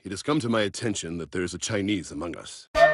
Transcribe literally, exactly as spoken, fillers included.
It has come to my attention that there is a Chinese among us.